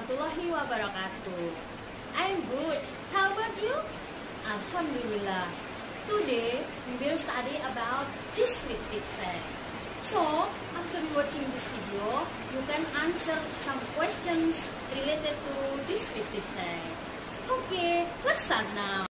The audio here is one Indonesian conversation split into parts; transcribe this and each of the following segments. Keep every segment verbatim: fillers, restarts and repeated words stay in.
warahmatullahi wabarakatuh. I'm good. How about you? Alhamdulillah. Today we will study about descriptive text. So, after watching this video, you can answer some questions related to descriptive text. Okay, let's start now.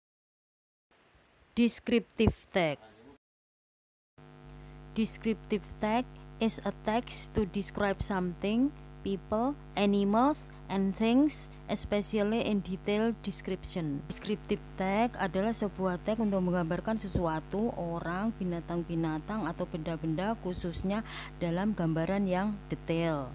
Descriptive text. Descriptive text is a text to describe something, people, animals, and things, especially in detailed description. Descriptive text adalah sebuah teks untuk menggambarkan sesuatu, orang, binatang-binatang, atau benda-benda, khususnya dalam gambaran yang detail.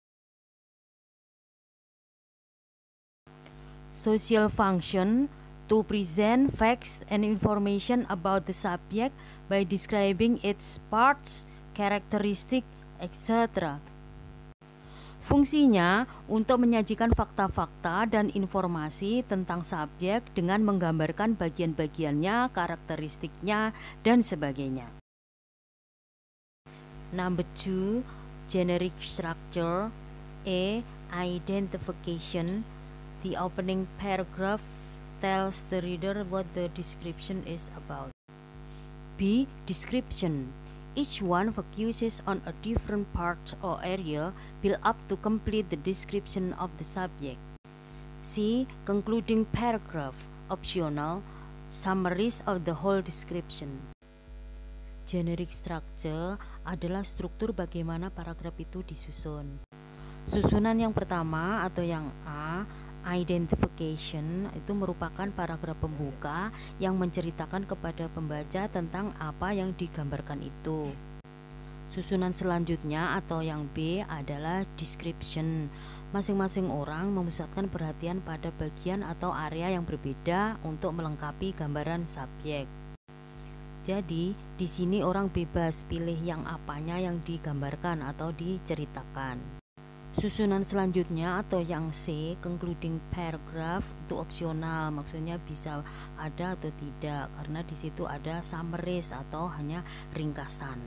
Social function to present facts and information about the subject by describing its parts, characteristic, et cetera. Fungsinya untuk menyajikan fakta-fakta dan informasi tentang subjek dengan menggambarkan bagian-bagiannya, karakteristiknya, dan sebagainya. Number two, generic structure. A. Identification. The opening paragraph tells the reader what the description is about. B. Description. Each one focuses on a different part or area built up to complete the description of the subject. C. Concluding paragraph. Optional. Summaries of the whole description. Generic structure adalah struktur bagaimana paragraf itu disusun. Susunan yang pertama atau yang A, identification, itu merupakan paragraf pembuka yang menceritakan kepada pembaca tentang apa yang digambarkan itu. Susunan selanjutnya atau yang B adalah description. Masing-masing orang memusatkan perhatian pada bagian atau area yang berbeda untuk melengkapi gambaran subjek. Jadi, di sini orang bebas pilih yang apanya yang digambarkan atau diceritakan. Susunan selanjutnya atau yang C, concluding paragraph, itu opsional, maksudnya bisa ada atau tidak karena di situ ada summaries atau hanya ringkasan.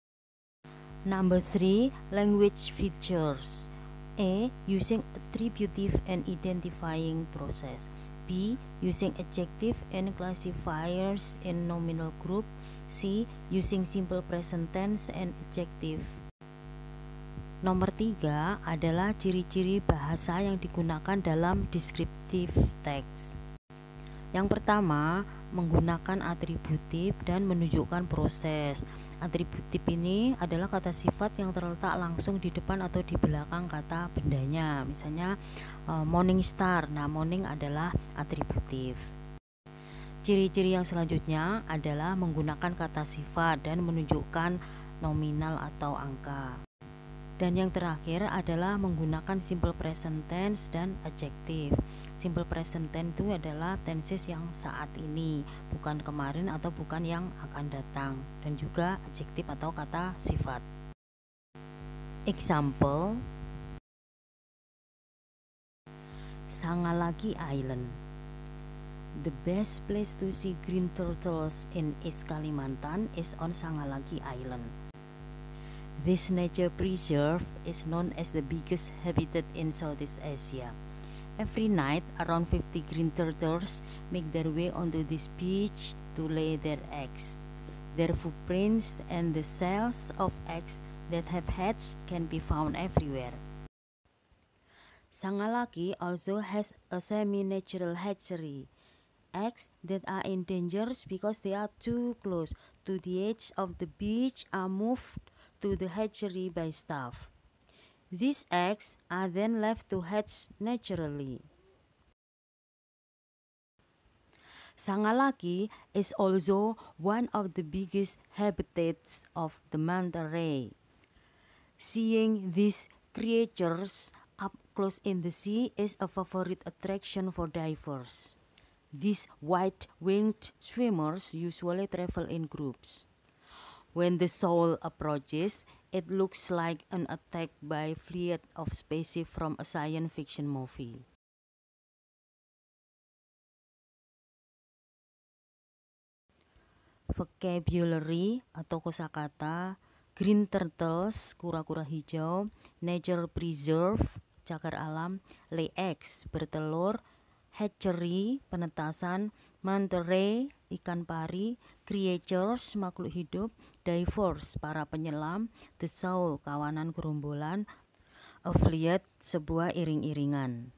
Number three, language features. A. Using attributive and identifying process. B. Using adjective and classifiers in nominal group. C. Using simple present tense and adjective. Nomor tiga adalah ciri-ciri bahasa yang digunakan dalam descriptive text. Yang pertama, menggunakan atributif dan menunjukkan proses. Atributif ini adalah kata sifat yang terletak langsung di depan atau di belakang kata bendanya. Misalnya morning star, nah morning adalah atributif. Ciri-ciri yang selanjutnya adalah menggunakan kata sifat dan menunjukkan nominal atau angka. Dan yang terakhir adalah menggunakan simple present tense dan adjective. Simple present tense itu adalah tenses yang saat ini, bukan kemarin atau bukan yang akan datang. Dan juga adjective atau kata sifat. Example, Sangalaki Island. The best place to see green turtles in East Kalimantan is on Sangalaki Island. This nature preserve is known as the biggest habitat in Southeast Asia. Every night, around fifty green turtles make their way onto this beach to lay their eggs. Their footprints and the cells of eggs that have hatched can be found everywhere. Sangalaki also has a semi-natural hatchery. Eggs that are in danger because they are too close to the edge of the beach are moved to the hatchery by staff. These eggs are then left to hatch naturally. Sangalaki is also one of the biggest habitats of the manta ray. Seeing these creatures up close in the sea is a favorite attraction for divers. These white-winged swimmers usually travel in groups. When the shoal approaches, it looks like an attack by fleet of spaceship from a science fiction movie. Vocabulary atau kosakata: green turtles, kura-kura hijau; nature preserve, cagar alam, lay eggs, bertelur, hatchery, penetasan, manta-ray, ikan pari, creatures, makhluk hidup, divers, para penyelam, the soul, kawanan gerombolan, affiliate, sebuah iring-iringan.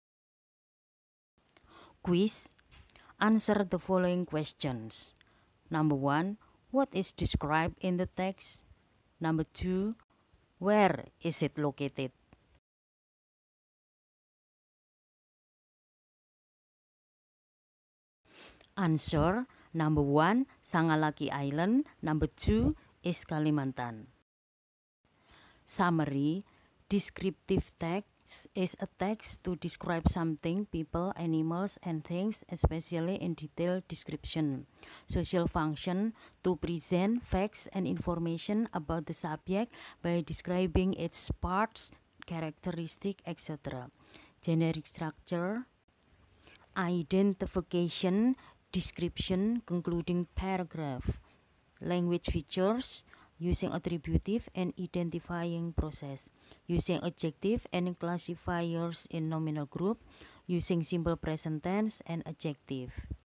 Quiz. Answer the following questions. Number one, what is described in the text? Number two, where is it located? Answer. Number one, Sangalaki Island. Number two is Kalimantan. Summary. Descriptive text is a text to describe something, people, animals, and things, especially in detailed description. Social function, to present facts and information about the subject by describing its parts, characteristic, et cetera. Generic structure, identification, description, concluding paragraph. Language features, using attributive and identifying process, using adjective and classifiers in nominal group, using simple present tense and adjective.